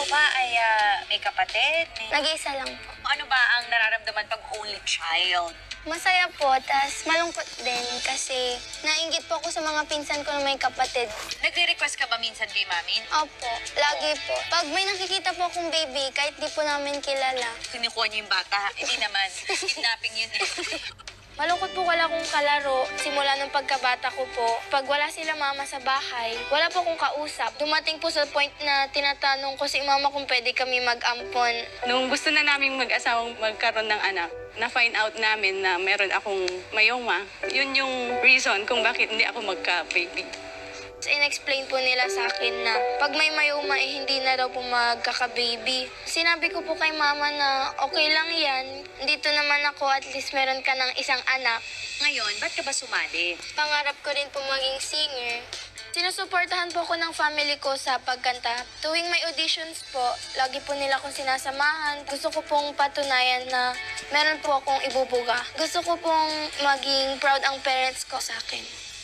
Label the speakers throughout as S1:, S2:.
S1: ba ay may kapatid?
S2: Nag-iisa lang po.
S1: Ano ba ang nararamdaman pag only child?
S2: Masaya po, tas malungkot din kasi nainggit po ako sa mga pinsan ko na may kapatid.
S1: Nagre-request ka ba minsan kay mami?
S2: Opo, lagi po. Pag may nakikita po akong baby, kahit di po namin kilala.
S1: Kinukuha niyo yung bata? Hindi naman. Kidnapping yun eh.
S2: Malungkot po wala akong kalaro simula ng pagkabata ko po. Pag wala sila mama sa bahay, wala po akong kausap. Dumating po sa point na tinatanong ko si mama kung pwede kami mag-ampon.
S3: Nung gusto na naming mag-asawang magkaroon ng anak, na-find out namin na meron akong myoma. Yun yung reason kung bakit hindi ako magka-baby.
S2: In-explain po nila sa akin na pag may myoma hindi na daw po magkaka-baby. Sinabi ko po kay mama na okay lang yan. Dito naman ako, at least meron ka ng isang anak.
S1: Ngayon, ba't ka ba sumali?
S2: Pangarap ko rin po maging singer. Sinusuportahan po ako ng family ko sa pagkanta. Tuwing may auditions po, lagi po nila akong sinasamahan. Gusto ko pong patunayan na meron po akong ibubuga. Gusto ko pong maging proud ang parents ko sa akin.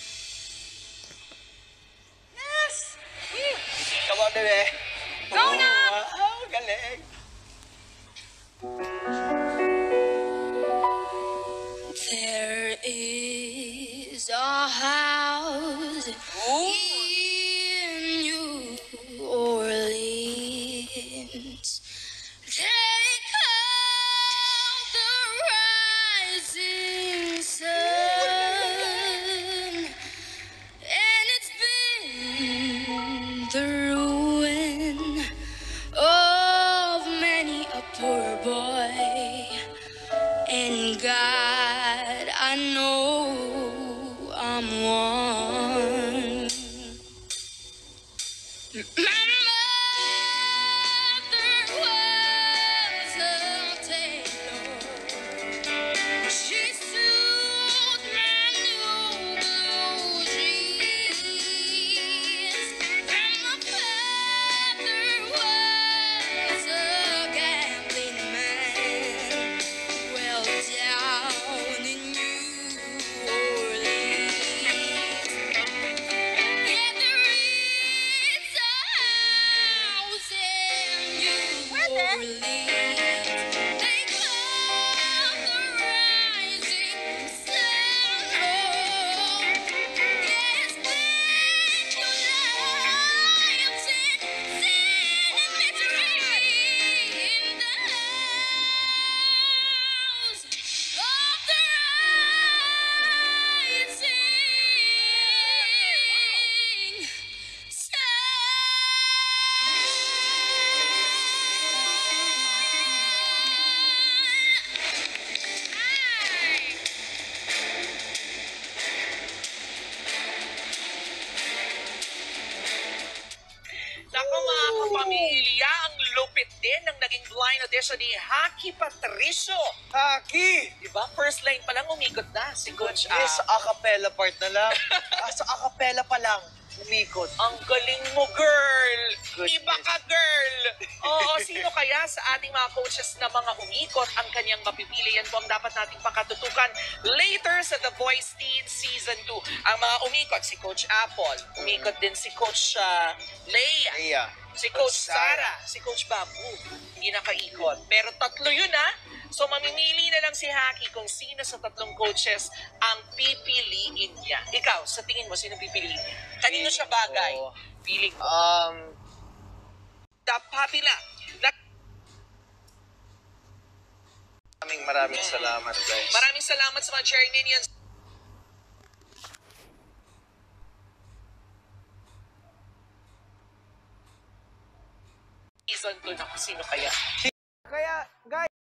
S4: Come on, bebe.
S1: Go na!
S4: Oh, galing.
S2: There is a house in New Orleans. They call the rising sun, and it's been the ruin of many a poor boy. And God, I know I'm one. My mother was a tailor. She sewed my new blue jeans. And my father was a gambling man. Well, down in New Orleans, yeah, there is a house in New Orleans. They call the rising sun. Oh, yes, spend your lives in sin and misery in the house of the rising sun.
S5: Naku mga kapamilya, ang lupit din ng naging blind audition ni Haki Patricio.
S4: Haki!
S5: Diba? First line pa lang umikot na si Coach
S4: Yes,
S5: A.
S4: acapella part na lang. Sa acapella pa lang, umikot.
S5: Ang galing mo, girl!
S4: Goodness.
S5: Iba ka, girl! Oo, sino kaya sa ating mga coaches na mga umikot ang kanyang mapipili? Yan po ang dapat nating pakatutukan later sa The Voice Teen Season 2. Ang mga umikot, si Coach Apple. Umikot din si Coach Leia.
S4: Iya.
S5: Si Coach Sarah, si Coach Babu, hindi nakaikot. Pero tatlo yun So mamimili na lang si Haki kung sino sa tatlong coaches ang pipiliin niya. Ikaw, sa tingin mo, sino pipiliin niya? Kanino siya bagay?
S4: Ko,
S5: Piling mo. Happy na.
S4: maraming salamat, guys.
S5: Maraming salamat sa mga Cherry Minions. Season 2 na kung sino kaya.
S4: Kaya, guys,